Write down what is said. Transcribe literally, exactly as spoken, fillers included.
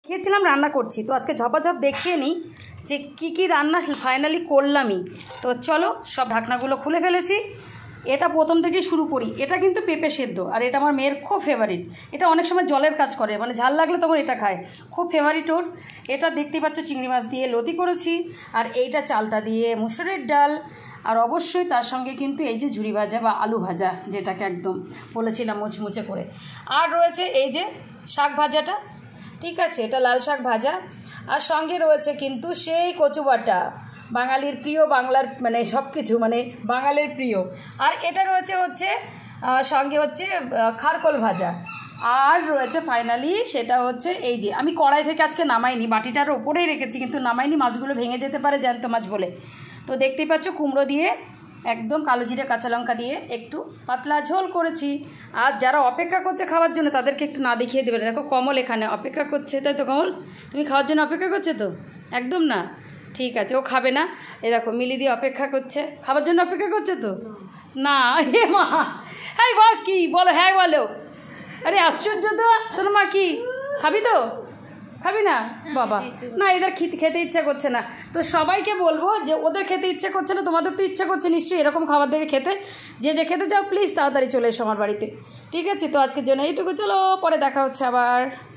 খেয়েছিলাম রান্না করছি, তো আজকে ঝপাঝপ দেখিয়ে নিই যে কি কি রান্না ফাইনালি করলামই। তো চলো সব ঢাকনাগুলো খুলে ফেলেছি। এটা প্রথম থেকেই শুরু করি। এটা কিন্তু পেঁপে সেদ্ধ, আর এটা আমার মেয়ের খুব ফেভারিট। এটা অনেক সময় জলের কাজ করে, মানে ঝাল লাগলে তখন এটা খায়, খুব ফেভারিট ওর। এটা দেখতে পাচ্ছ চিংড়ি মাছ দিয়ে লতি করেছি, আর এইটা চালতা দিয়ে মুসুরের ডাল, আর অবশ্যই তার সঙ্গে কিন্তু এই যে ঝুরি ভাজা বা আলু ভাজা, যেটাকে একদম বলেছিলাম মুচমুচে করে। আর রয়েছে এই যে শাক ভাজাটা, ঠিক আছে, এটা লাল শাক ভাজা। আর সঙ্গে রয়েছে কিন্তু সেই কচু বাটা, বাঙালির প্রিয়, বাংলার মানে সব কিছু মানে বাঙালির প্রিয়। আর এটা রয়েছে হচ্ছে সঙ্গে হচ্ছে খারকোল ভাজা। আর রয়েছে ফাইনালি সেটা হচ্ছে এই যে, আমি কড়াই থেকে আজকে নামাইনি, বাটিটার ওপরেই রেখেছি, কিন্তু নামাইনি, মাছগুলো ভেঙে যেতে পারে জ্যান্ত মাছ বলে। তো দেখতেই পাচ্ছ কুমড়ো দিয়ে একদম কালো জিরে কাঁচা লঙ্কা দিয়ে একটু পাতলা ঝোল করেছি। আর যারা অপেক্ষা করছে খাওয়ার জন্য তাদেরকে একটু না দেখিয়ে দেবে। দেখো কমল এখানে অপেক্ষা করছে, তাই তো কমল? তুমি খাওয়ার জন্য অপেক্ষা করছে তো? একদম না, ঠিক আছে, ও খাবে না। এই দেখো মিলি দিয়ে অপেক্ষা করছে, খাবার জন্য অপেক্ষা করছে তো না। হে মা, হ্যাঁ বল, কী বলো, হ্যাঁ বলো। আরে আশ্চর্য তো, শোনো মা, কি খাবি তো? খাবি না বাবা? না, এদের খেতে ইচ্ছা করছে না। তো সবাইকে বলবো যে ওদের খেতে ইচ্ছে করছে না, তোমাদের তো ইচ্ছা করছে নিশ্চয়ই এরকম খাবার দেখে খেতে। যে যে খেতে চাও প্লিজ তাড়াতাড়ি চলে এসো আমার বাড়িতে, ঠিক আছে? তো আজকের জন্য এইটুকু, চলো পরে দেখা হচ্ছে আবার।